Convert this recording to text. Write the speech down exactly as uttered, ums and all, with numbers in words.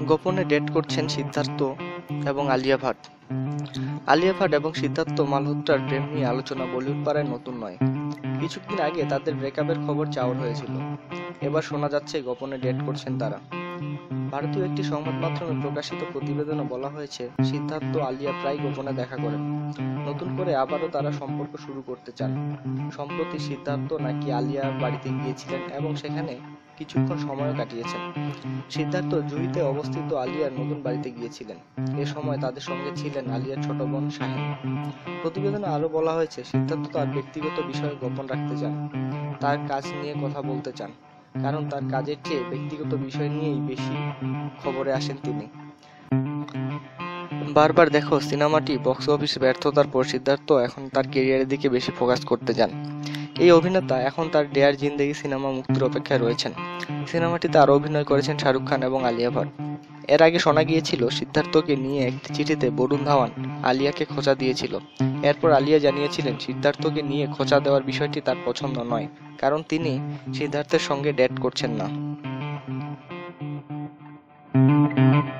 গোপনে ডেট করছেন সিদ্ধার্থ এবং আলিয়া ভাট। আলিয়া ভাট এবং সিদ্ধার্থ মালহোত্রার প্রেম নিয়ে আলোচনা বলিউড পাড়ায় নতুন নয়। কিছুদিন আগে তাদের ব্রেকআপের খবর চাউর হয়েছিল। এবার শোনা যাচ্ছে গোপনে ডেট করছেন তারা। ভারতীয় একটি সংবাদ মাধ্যমে প্রকাশিত প্রতিবেদনে বলা হয়েছে, সিদ্ধার্থ আলিয়া প্রায় গোপনে দেখা করেন। নতুন করে আবারও তারা সম্পর্ক শুরু করতে চান। সম্প্রতি সিদ্ধার্থ নাকি আলিয়ার বাড়িতে গিয়েছিলেন এবং সেখানে কিছুক্ষণ সময়ও কাটিয়েছেন। সিদ্ধার্থ জুহিতে অবস্থিত আলিয়ার নতুন বাড়িতে গিয়েছিলেন। এ সময় তাদের সঙ্গে ছিলেন আলিয়ার ছোট বোন শাহিন। প্রতিবেদনে আরও বলা হয়েছে, সিদ্ধার্থ তার ব্যক্তিগত বিষয়ে গোপন রাখতে চান। তার কাজ নিয়ে কথা বলতে চান, কারণ তার কাজের চেয়ে ব্যক্তিগত বিষয় নিয়েই বেশি খবরে আসেন তিনি। বারবার দেখো সিনেমাটি বক্স অফিসে ব্যর্থতার পর সিদ্ধার্থ এখন তার ক্যারিয়ারের দিকে বেশি ফোকাস করতে চান। এই অভিনেতা এখন তার ডেয়ার জিন্দেগি সিনেমা মুক্তির অপেক্ষায় রয়েছেন। সিনেমাটিতে আরও অভিনয় করেছেন শাহরুখ খান এবং আলিয়া ভাট। এর আগে শোনা গিয়েছিল, সিদ্ধার্থকে নিয়ে একটি চিঠিতে বরুণ ধাওয়ান আলিয়াকে খোঁচা দিয়েছিল। এরপর আলিয়া জানিয়েছিলেন, সিদ্ধার্থকে নিয়ে খোঁচা দেওয়ার বিষয়টি তার পছন্দ নয়, কারণ তিনি সিদ্ধার্থের সঙ্গে ডেট করছেন না।